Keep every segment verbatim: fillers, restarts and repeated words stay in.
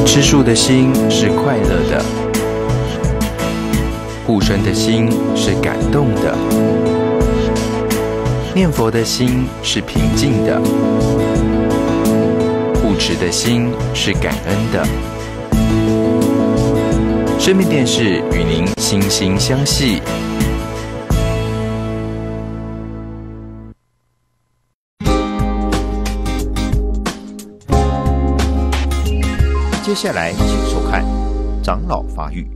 吃素的心是快乐的，护生的心是感动的，念佛的心是平静的，护持的心是感恩的。生命电视与您心心相系。 接下来，请收看《长老发育》。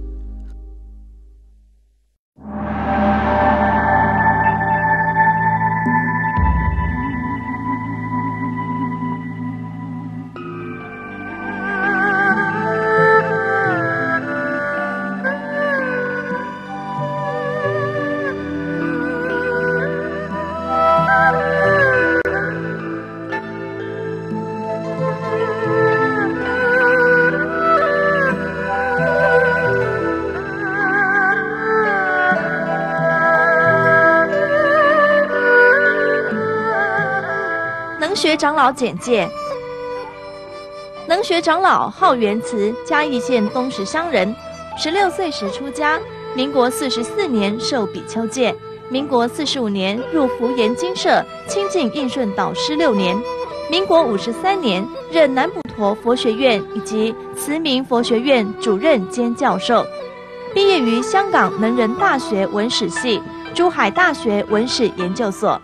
能学长老简介：能学长老号元慈，嘉义县东石乡人，十六岁时出家，民国四十四年受比丘戒，民国四十五年入福严精舍亲近应顺导师六年，民国五十三年任南普陀佛学院以及慈明佛学院主任兼教授，毕业于香港能仁大学文史系、珠海大学文史研究所。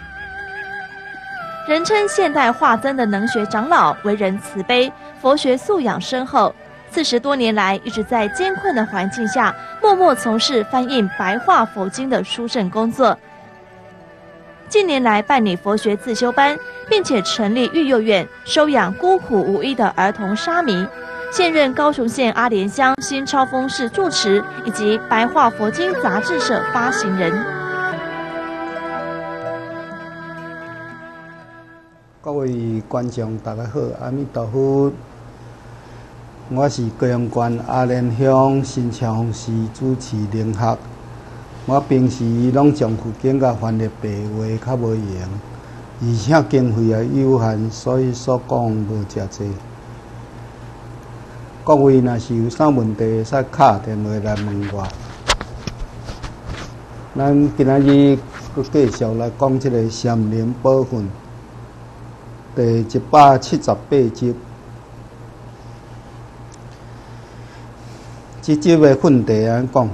人称现代化增的能学长老，为人慈悲，佛学素养深厚。四十多年来，一直在艰困的环境下，默默从事翻印白话佛经的殊胜工作。近年来办理佛学自修班，并且成立育幼院，收养孤苦无依的儿童沙弥。现任高雄县阿莲乡新超峰市住持，以及白话佛经杂志社发行人。 各位观众，大家好，阿弥陀佛。我是高雄县阿莲乡新超峰市主持灵学。我平时拢将佛经甲翻译白话较无用，而且经费也有限，所以所讲无遮济。各位若是有啥问题，会使敲电话来问我。咱今仔日佫继续来讲即个禅灵宝训。第一百七十八集，这集的训题安讲，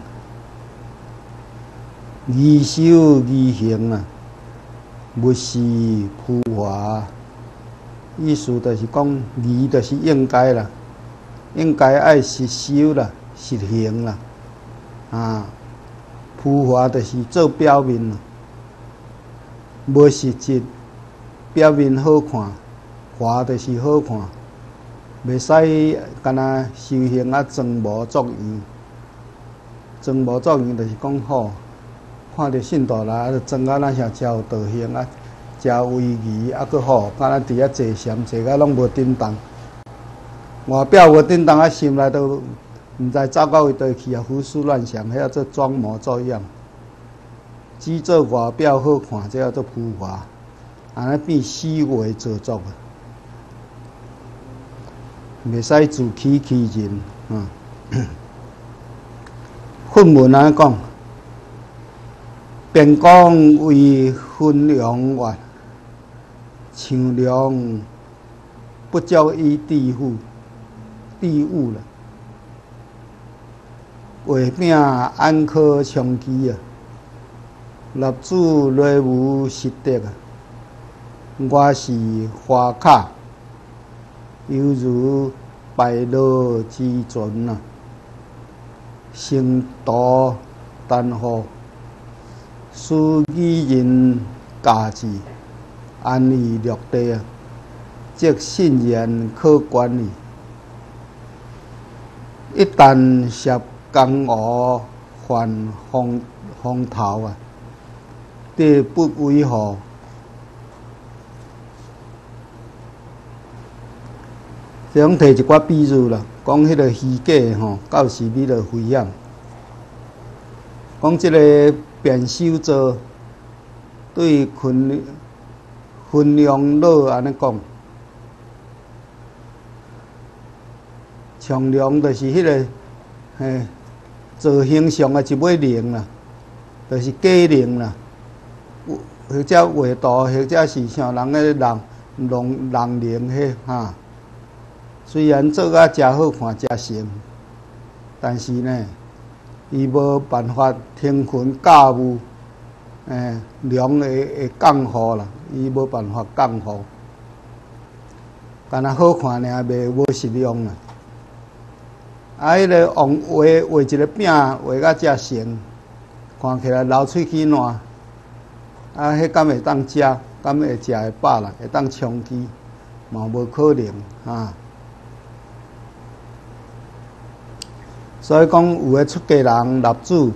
宜修宜行啊，勿是浮华。意思就是讲，宜就是应该啦，应该爱实修啦，实行啦，啊，浮华就是做表面啦，无实质。表面好看，花就是好看，袂使干那修行啊装模作样。装模作样就是讲好，看到信徒啦，就装啊咱像真有道行啊，真威仪啊，佫好，干那伫遐坐禅坐甲拢无振动，外表无振动啊，心内都毋知走到位倒去啊，胡思乱想，迄叫做装模作样。只做外表好看，这叫做浮华。安尼变虚伪做作啊，袂使自欺欺人啊！训文安讲，便讲为分良愿，强良不教以地户地物了，画饼安可长期啊，立主内无实德啊。我是花卡，犹如白露之船啊，成道丹河，使愚人家治，安于略地啊，即信言可管理。一旦涉江河犯风风头啊，地不为何？这种摕一寡比喻啦，讲迄个虚假吼，到时你着危险。讲即个变修做对群分量老安尼讲， 长龙就是迄、那个，嘿，做形象的一尾龙啦，就是假龙啦。或者画图，或者是像人个人龙人灵迄哈。虽然做啊真好看，真成，但是呢，伊无办法天群驾驭，诶，龙会会降雨啦，伊无办法降雨。干那好看尔，袂无实用啦。啊，迄个王画画一个饼，画甲遮成，看起来流喙齿烂。啊，迄敢会当食？敢会食会饱啦？会当充饥？嘛无可能啊。所以讲，有诶出家人立志，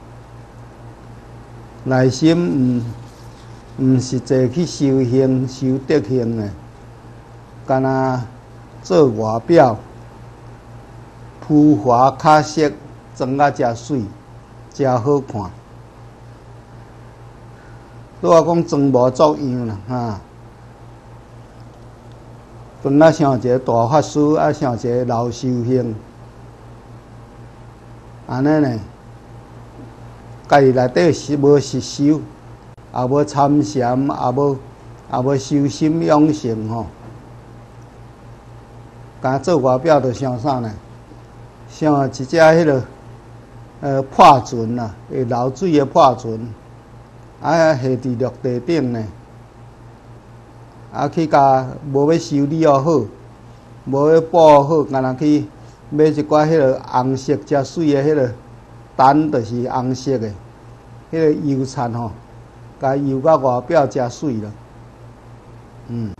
内心毋毋是坐去修行、修德行诶。干那做外表，浮华卡色，装啊遮水，遮好看。拄我讲装无作样啦，哈。本来像一个大法师，啊像一个老修行，安尼呢，家己内底是无实修，也无参禅，也无也无修心养性吼。甲做外表着像啥呢？像一只迄落呃破船啦，会流水的破船，啊下伫陆地顶呢，啊去甲无要修理哦好，无要保好，干那去买一寡迄落红色遮水的迄落蛋，着是红色的，迄个油漆吼，甲油到外表遮水了，嗯。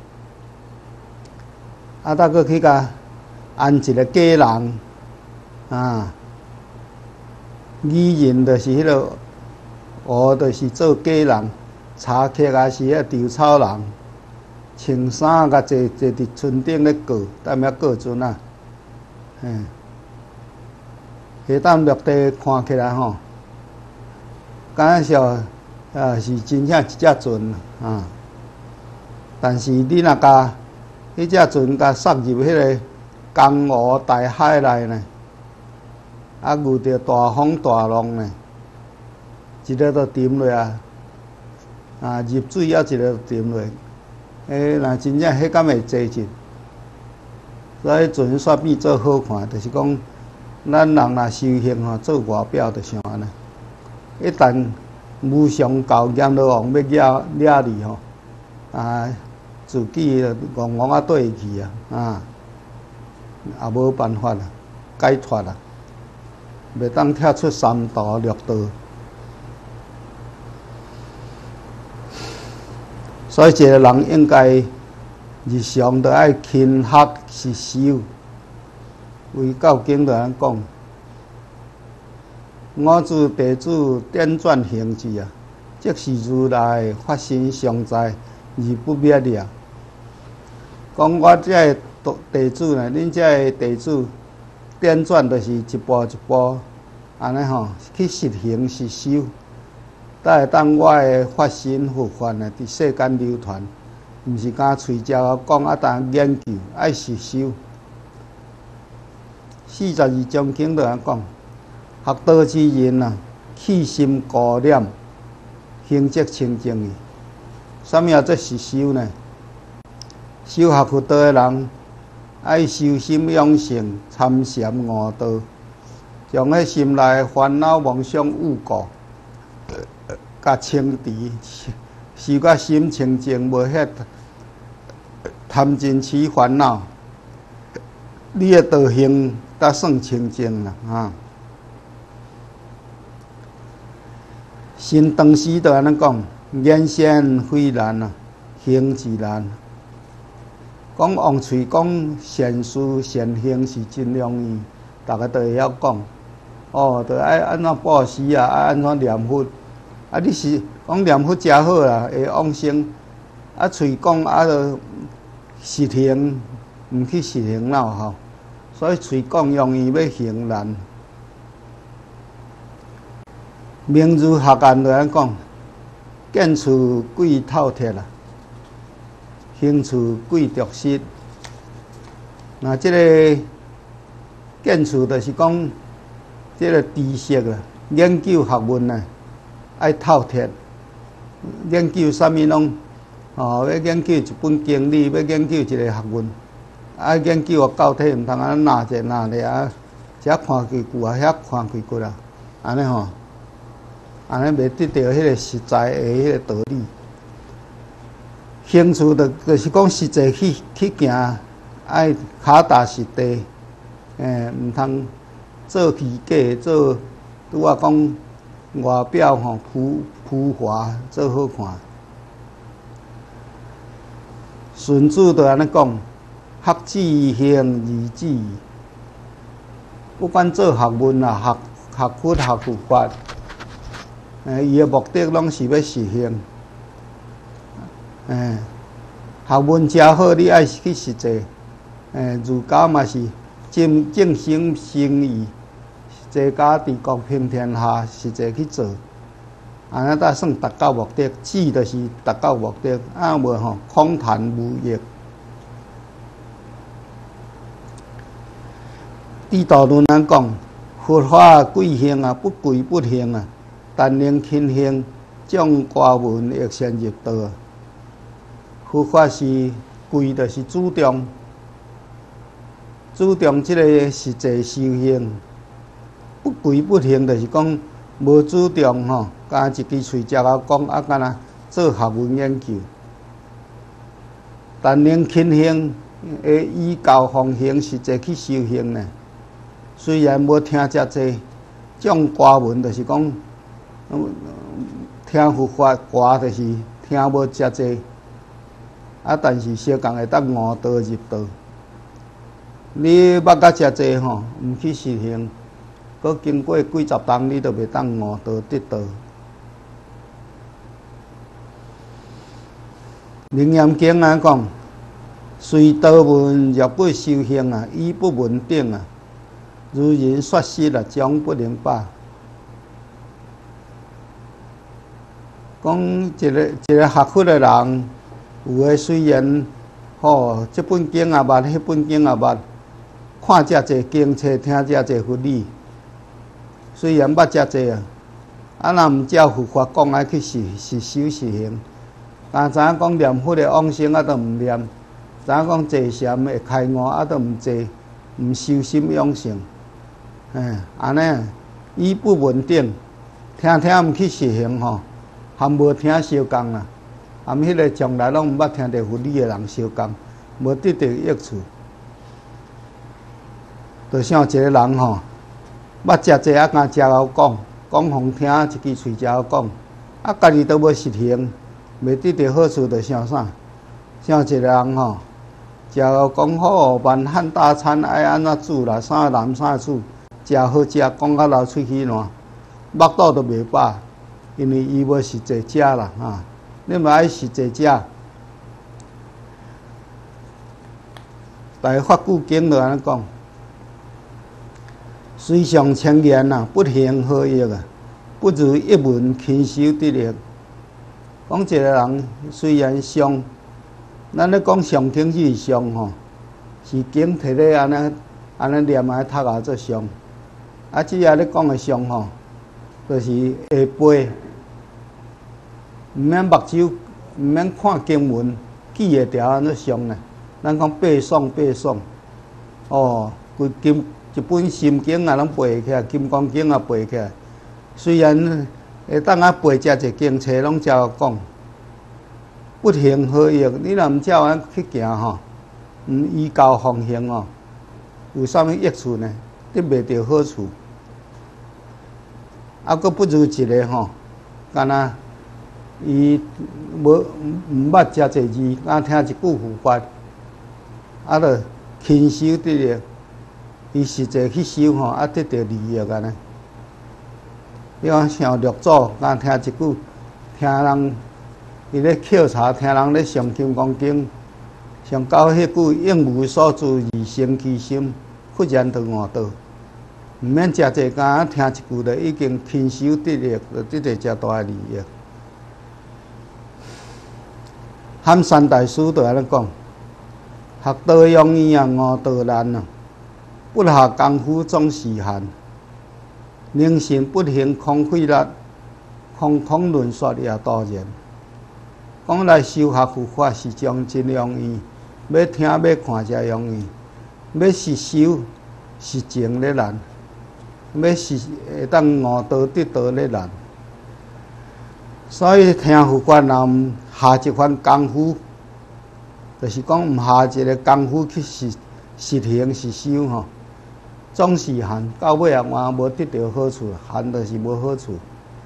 啊，再搁去甲安一个假人，啊，语言就是迄落，学就是做假人，茶客也是迄稻草人，穿衫甲坐坐伫船顶咧过，踮遐过船啊，嗯，下当陆地看起来吼，敢像啊是真正一只船啊，但是你若甲迄只船甲塞入迄个江湖大海内呢，啊遇着大风大浪呢，一个都沉落啊！啊入水还一个都沉落，诶，若真正迄敢会坐进，所以船煞变做好看，就是讲咱人若修行吼，做外表就像安尼。一旦无上教阎罗王要惹惹你吼，啊！自己戆戆啊对去啊，啊，也无办法啦，解脱啦，袂当跳出三道六道。所以一个人应该日常都爱勤学实修。为教经就安讲，我自弟子点转行之啊，即是如来发心常在而不灭了。讲我这个弟子呢，恁这个弟子点转，就是一步一步安尼吼去实行实修，才会当我的发心佛法呢，伫世间流传，毋是干嘴舌讲啊，当研究爱实修。四十二章经就安讲，学道之人啊，起心固念，行则清净矣。什么叫做实修呢？修学佛道的人，爱修心养性，参禅悟道，将迄心内烦恼妄想污垢，甲清除，修甲心清净，无遐贪嗔痴烦恼，你的道行才算清净啦啊！心当时就安尼讲，言善非难啊，行自难。讲用嘴讲善事善行是真容易，大家都会晓讲。哦，就爱安怎布施啊，爱安怎念佛。啊，你是讲念佛真好啦，会往生。啊，嘴讲啊，就实行毋去实行了吼。所以嘴讲容易，要行难。明儒学言就安讲，见处贵透彻啦。行处贵着失，那这个建筑就是讲，这个知识啊，研究学问啊，爱透彻。研究啥物拢，哦，要研究一本经理，要研究一个学问，爱研究个到底，毋通安拿者拿咧啊，遮看几句啊，遐看几句啦，安尼吼，安尼袂得到迄个实在的迄个道理。兴趣就就是讲实际去去行，爱脚踏实地，诶，毋通做虚假，做拄啊讲外表吼浮浮华，做好看。荀子就安尼讲：学之行而止。不管做学问啊、学学佛、学佛法，诶，伊个目的拢是要实行。诶，学问真好，你爱去实际。诶，儒家嘛是正正心诚意，齐家治国平天下，实际去做。安尼才算达到目的，志就是达到目的，啊无吼空谈无益。地道论安讲，佛法贵行啊，不贵不行啊，但能勤行，将瓜文益善入道。佛法是贵，就是注重注重即个实际修行；不贵不行，就是讲无注重吼，干一支喙食啊讲啊，干那做学问研究。但能勤行，会依教奉行，实际去修行呢。虽然无听遮济，种歌文就是讲，听佛法歌就是听无遮济，啊，但是小共会当悟道入道。你捌甲遮济吼，毋去实行，佮经过几十冬，你都袂当悟道得道。楞严经啊讲，随道闻若不修行啊，依不稳定啊。如人说失啊，将不能拔。讲一个一个学佛的人，有诶虽然吼，这本经也捌，迄本经也捌，看遮济经册，听遮济佛理，虽然捌遮济啊，啊若毋照佛法讲来去实实修实行，但知影讲念佛的往生啊，都毋念；知影讲坐禅会开悟啊，都毋坐，毋修心养性。哎，安尼伊不稳定，听听毋去实行吼，含无听相共啦，含迄个从来拢毋捌听着佛理的人相共，无得到益处。就像一个人吼，捌食济啊，敢食后讲，讲互听一支喙食后讲，啊，家己都无实行，袂得到好处，就像啥？像一个人吼，食后讲好，万汉大餐爱安怎煮啦，啥南啥煮。食好食，讲到流喙齿烂，腹肚都袂饱，因为伊无实际食啦哈。你嘛爱实际食。大法句经就安尼讲：虽上千言啊，不行何益啊？不如一文勤修得力。讲一个人虽然上，咱咧讲上经是上吼，是经摕咧安尼安尼念啊，读啊做上。啊，即下咧讲的上吼，就是下背，毋免目睭，毋免看经文，记会条安怎上呢？咱讲背诵背诵，哦，规金一本心经啊，拢背起来，金刚经啊背起来。虽然会当啊背遮济经册，拢照讲，不行何益？你若毋照安去行吼，毋依教奉行哦，有啥物益处呢？得袂到好处，啊，佫不如一个吼，干那伊无毋捌遮济字，敢听一句佛法，啊，着勤修得力，伊实际去修吼，啊，得到利益安尼。比方像六祖，敢听一句，听人伊咧考察，听人咧上金刚经，上到迄句应无所住而生其心，忽然就悟道。毋免遮济，敢听一句就已经勤修得力，就得到遮大利益。汉山大师就安尼讲：学道容易啊，悟道难啊。 不下功夫总是限，凝神不行空费力，空空论说也多然。讲来修学佛法是将真容易，要听要看才容易，要实修是情咧难，要是会当悟道得道咧难。所以听佛法若毋下一番功夫，就是讲毋下一个功夫去实实行实修吼，总是限，到尾也换无得到好处，限就是无好处。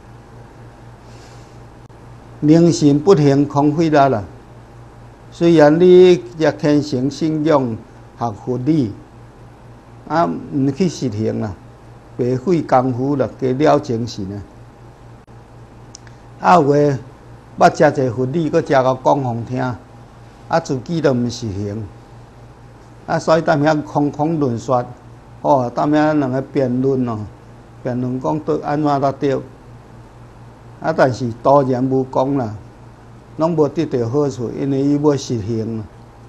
凝神不行空费力啦。虽然你也虔诚信仰学佛理，啊，毋去实行啦，白费功夫啦，加了精神啊。啊，有诶，捌食者佛理，搁食到讲互听，啊，自己都毋实行，啊，所以踮遐空空论说，哦，踮遐两个辩论哦，辩论讲对安怎才对。啊，但是当然无讲啦，拢无得到好处，因为伊无实行。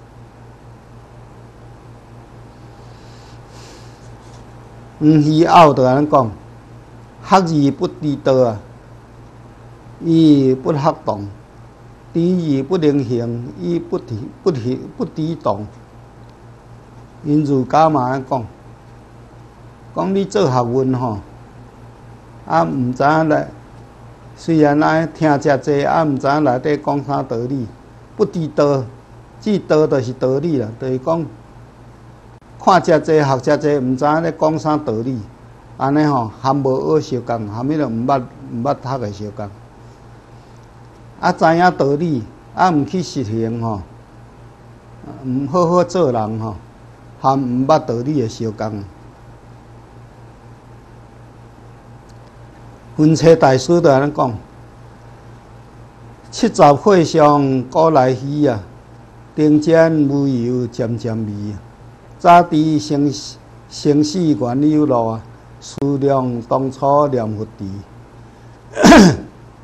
黄虚傲就安尼讲，学而不知道啊，伊不学动；知而不能行，伊不知不知不知动。因儒家嘛安尼讲，讲你做学问吼，啊，毋知影来。虽然爱听遮济，啊，毋知影内底讲啥道理，不知道，知道就是道理啦。就是讲，看遮济，学遮济，毋知影咧讲啥道理，安尼吼，含无学相共，含迄个毋捌毋捌读诶相共。啊，知影道理，啊，毋去实行吼，毋好好做人吼，含毋捌道理诶相共。分车大师就安尼讲：七十岁上古来稀啊，顶尖无油渐渐微。早知生生死缘有路啊，思量当初念佛trí。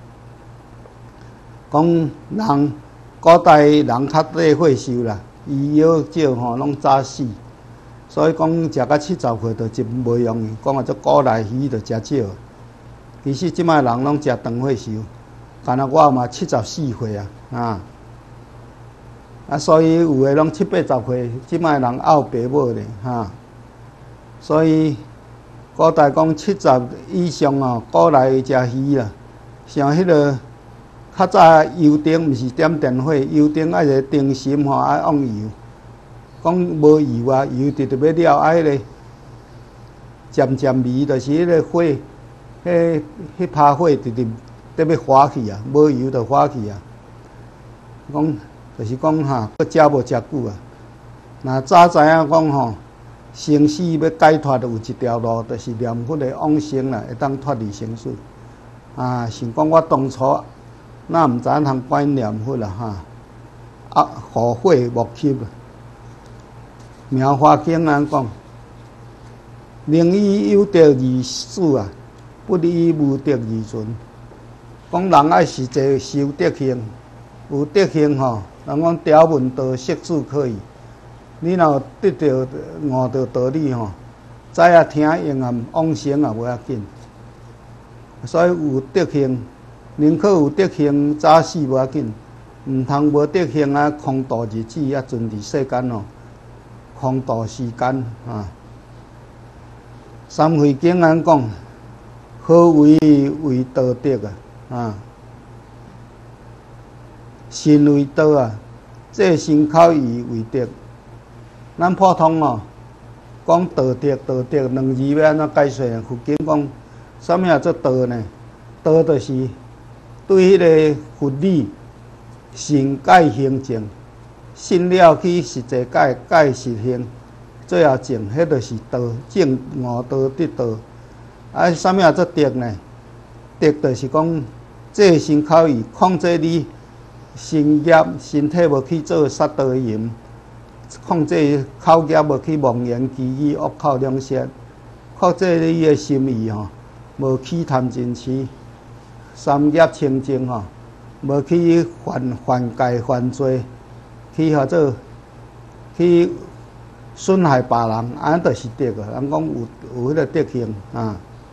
讲人古代人较短岁寿啦，医药少吼，拢早死，所以讲食到七十岁就真无容易。讲啊，这古来稀就食少。其实即摆人拢食长岁寿，干那我嘛七十四岁啊，啊，啊，所以有诶拢七八十岁，即摆人拗爸母咧，哈。所以古代讲七十以上哦，古来食鱼啦，像迄个较早油灯毋是点电火，油灯爱一个灯芯吼，爱用油，讲无油啊，油直直要了，爱迄个渐渐微，就是迄个火。迄迄拍火直直得要花去啊，无油就花去啊。讲就是讲哈，佫食无食久啊。若早知影讲吼，生死要解脱，有一条路，就是念佛的往生啦，会当脱离生死。啊，想讲我当初那毋知影通管念佛啦哈，啊，后悔莫及啦。妙法经安讲，宁以有德而死啊。不以无德而存，讲人爱是侪修德行，有德行吼，人讲条文道识字可以。你若得到悟到道理吼，知影听用啊往生也无要紧。所以有德行，宁可有德行早死无要紧，毋通无德行啊空度日子啊存伫世间哦，空度时间啊。三会经安讲。何为为道德啊？啊，心为道啊，这身口意为德。咱普通哦，讲道德，道德两字要安怎解释呢？佛经讲，啥物叫做道呢？道就是对迄个佛理信解行证，信了去实际解，解实行，最后证，迄就是道，证悟道得道。啊，啥物叫做德呢？德就是讲，这身口意控制你身业、身体无去做杀盗淫，控制口业无去妄言绮语、恶口两舌，控制你的心意吼，无去贪嗔痴，三业清净吼，无去犯犯戒犯罪，去或者去损害别人，安就是德个。人讲有有迄个德行啊。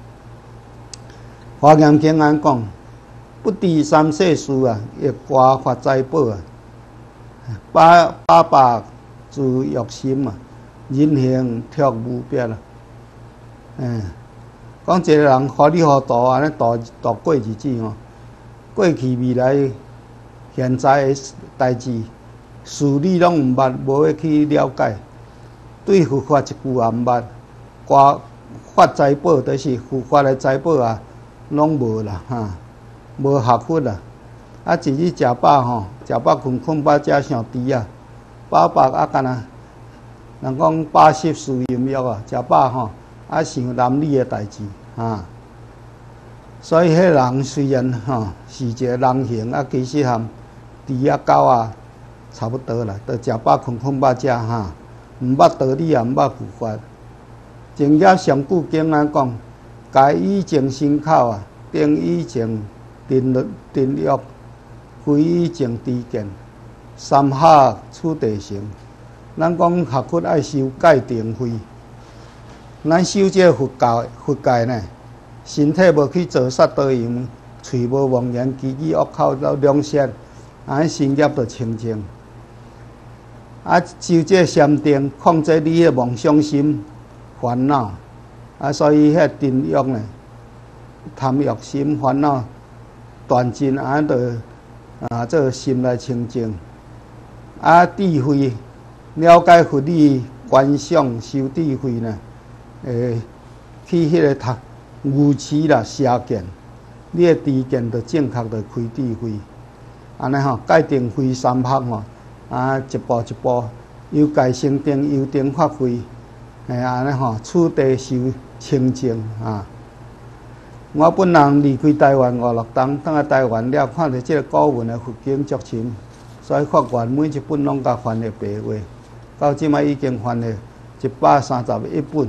华严经安讲，不知三世事啊，亦挂发财宝啊。八八百自欲心啊，人行脱无别啊。嗯，讲一个人糊里糊涂安尼度度过日子吼，过去未来现在的代志，事理拢毋捌，无要去了解。对佛法一句也毋捌，挂发财宝就是佛法的财宝啊，拢无啦哈，无学佛啦。啊，一日食饱吼，食饱困，困饱食上猪啊，饱饱啊干那，人讲饱食思淫欲啊，食饱吼，啊想男女的代志啊。所以迄人虽然吼是一个人形啊，其实含猪啊狗啊差不多啦，都食饱困，困饱食哈。毋捌道理也毋捌佛法，正业上句经啊讲，该以正心口啊，定以正定律定欲，非以正知见，三下处地成。咱讲学佛爱修戒定慧，咱修这佛教佛戒呢，身体无去做杀盗淫，喙无妄言绮语恶口到两舌，安身业就清净。啊，修这禅定，控制你迄妄想心、烦恼，啊，所以迄定欲呢，贪欲心、烦恼断尽，安就啊，这心来清净。啊，智慧了解佛理、观想修智慧呢，诶，去迄个读愚痴啦、邪见，你的知见就正确就开智慧。安尼吼，戒定慧三学吼。啊，一步一步，由戒成定，由定发慧，哎，安尼吼，处地修清净啊。我本人离开台湾五六冬，等下台湾了，看到这个古文的佛经足深，所以发愿每一本拢甲翻译白话，到即摆已经翻译一百三十一本，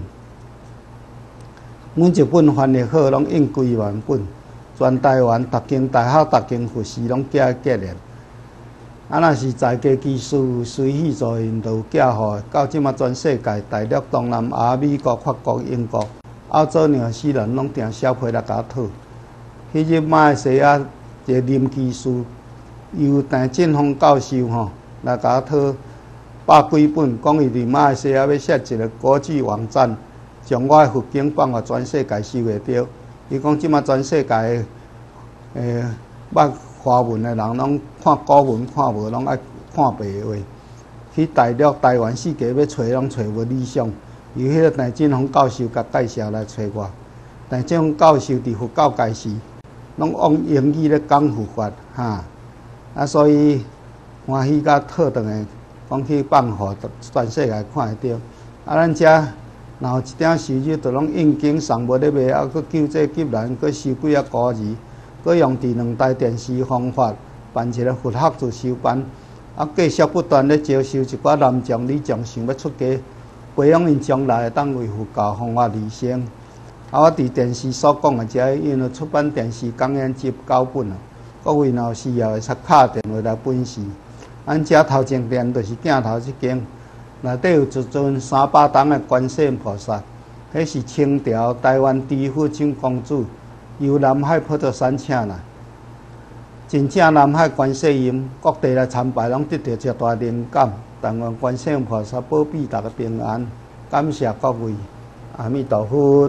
每一本翻译好，拢印几万本，全台湾逐间大学、逐间佛寺拢寄结连。啊，若是在家技术随喜助因，就有寄互到即马全世界，大陆、东南亚、美国、法国、英国、澳洲、纽西兰拢订小批来甲讨。迄日马来西亚一个林技术由陈振峰教授吼来甲讨百几本，讲伊伫马来西亚要设一个国际网站，将我的佛经放互全世界收会着。伊讲即马全世界诶诶捌华文的人拢看古文看无，拢爱看白话。去大陆、台湾四界要找，拢找无理想。由迄个陈振峰教授甲介绍来找我。陈振峰教授伫佛教界时，拢用英语咧讲佛法，哈。啊，所以欢喜甲讨顿的，讲去放互全世界看会着。啊，咱遮若有一点收入，就拢印经送物咧卖，啊，佮救济急难，佮收几啊孤儿。佮用第两台电视方法办一个佛学自修班，啊，继续不断咧招收一寡男将女将，想要出家，培养因将来当为佛教方法理想。啊，我伫电视所讲的遮，因为出版电视讲演集九本啊，各位若有需要会插敲电话来本市。咱遮头前店就是镜头即间，内底有一尊三百担的观世音菩萨，迄是清朝台湾知府长公主。由南海跑到山请来，真正南海观世音各地来参拜，拢得到一大灵感。但愿观世音菩萨保庇大家平安，感谢各位，阿弥陀佛。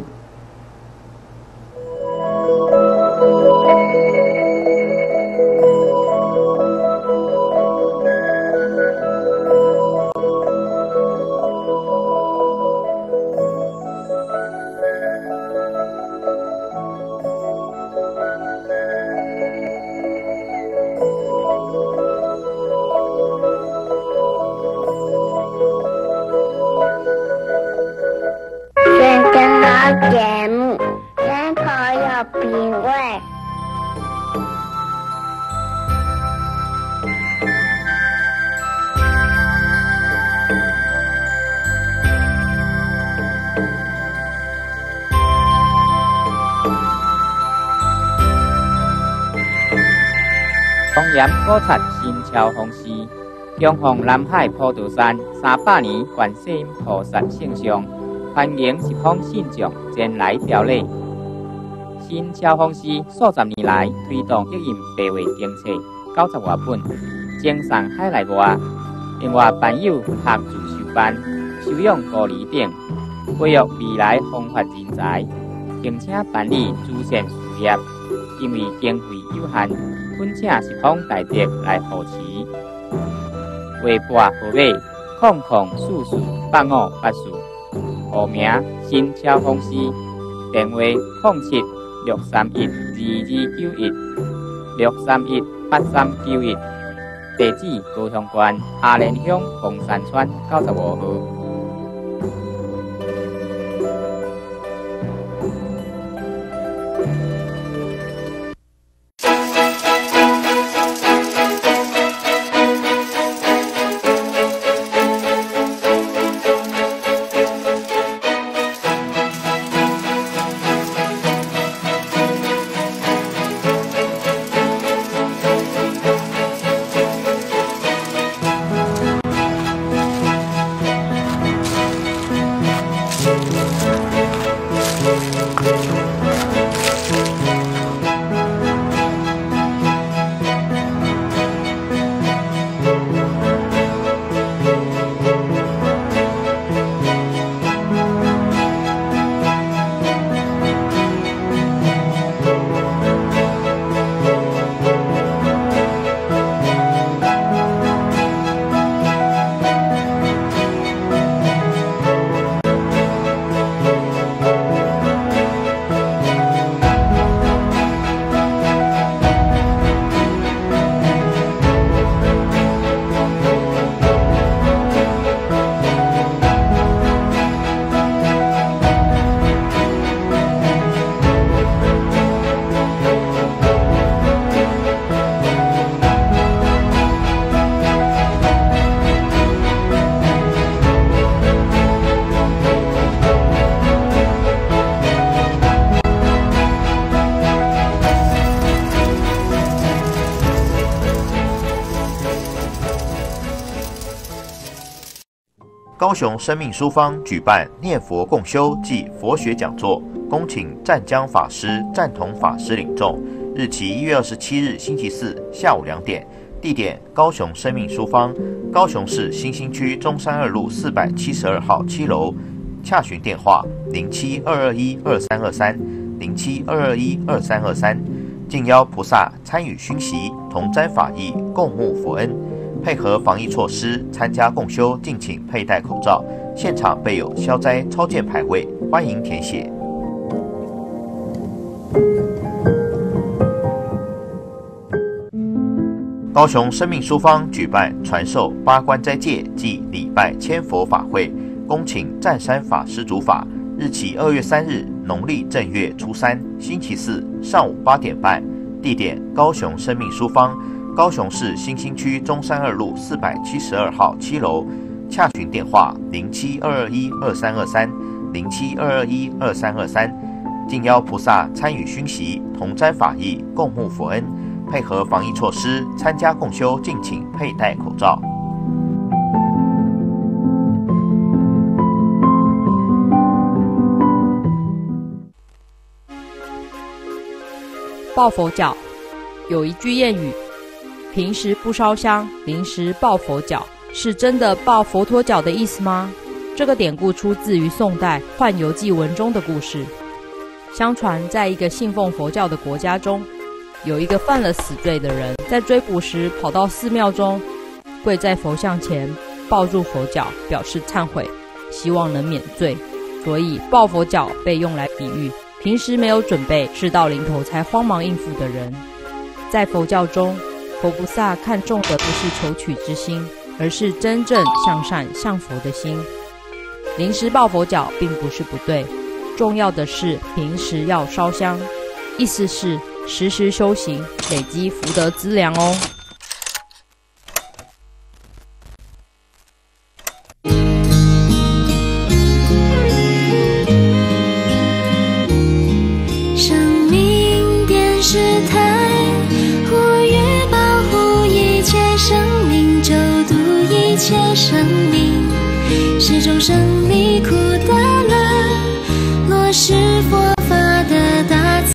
节目，让朋友品味。 庄严菩萨心桥方式， 恭奉南海普陀山三百年观世音菩萨圣像，欢迎十方信众前来朝礼。新超风师数十年来推动德音白话经册九十外本，精送海内外。另外办有学自修班、收养孤儿等，培育未来风发人才，并且办理慈善事业。因为经费有限，恳请十方大德来扶持。话拨号码：空空四四八五八四，户名新超风师，电话：零七六三一二二九一六三一八三九一。地址：高雄县阿莲乡凤山村九十五号。 高雄生命书坊举办念佛共修暨佛学讲座，恭请湛江法师、湛同法师领众。日期一月二十七日星期四下午两点，地点高雄生命书坊，高雄市新兴区中山二路四百七十二号七楼。洽询电话：零七二二一二三二三零七二二一二三二三。敬邀菩萨参与熏习，同沾法益，共沐佛恩。配合防疫措施参加共修，敬请佩戴口罩。现场备有消灾超荐牌位，欢迎填写。高雄生命书坊举办传授八关斋戒暨礼拜千佛法会，恭请湛山法师主法。日期二月三日，农历正月初三，星期四上午八点半。地点高雄生命书坊。高雄市新兴区中山二路四百七十二号七楼，洽询电话零七二二一二三二三零七二二一二三二三。敬邀菩萨参与熏习，同沾法益，共沐佛恩。配合防疫措施参加共修，敬请佩戴口罩。 抱佛脚，有一句谚语。平时不烧香，临时抱佛脚，是真的抱佛陀脚的意思吗？这个典故出自于宋代《幻游记》文中的故事。相传，在一个信奉佛教的国家中，有一个犯了死罪的人，在追捕时跑到寺庙中，跪在佛像前，抱住佛脚，表示忏悔，希望能免罪。所以，抱佛脚被用来比喻平时没有准备，事到临头才慌忙应付的人。在佛教中，佛菩萨看重的不是求取之心，而是真正向善向佛的心。临时抱佛脚并不是不对，重要的是平时要烧香，意思是时时修行，累积福德资粮哦。